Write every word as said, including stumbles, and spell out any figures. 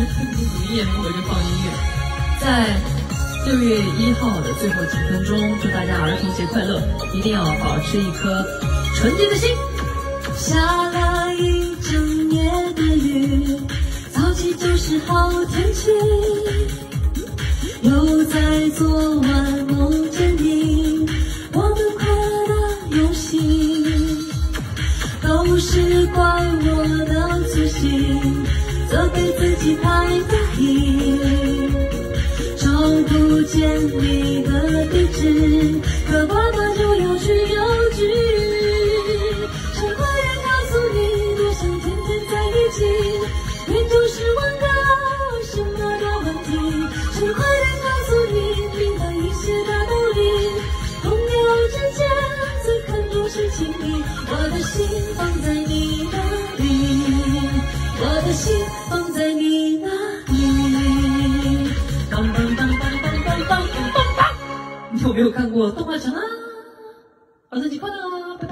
你一言不合就放音乐。在六月一号的最后几分钟，祝大家儿童节快乐！一定要保持一颗纯洁的心。 下了一整夜的雨，早起就是好天气。又在昨晚梦见你，我们快乐的游戏，都是怪我的粗心，责备自己太大意。找不见你的地址，可爸爸就要去邮局。想快点告诉你，多想天天在一起，变就是问个什么的问题。想快点告诉你，明白一些的道理，朋友之间最看重是情谊。我的心放在你那里，我的心放在你那里。梆梆梆梆梆梆梆梆梆梆。你有没有看过动画城啊？儿童节快乐啊！拜拜。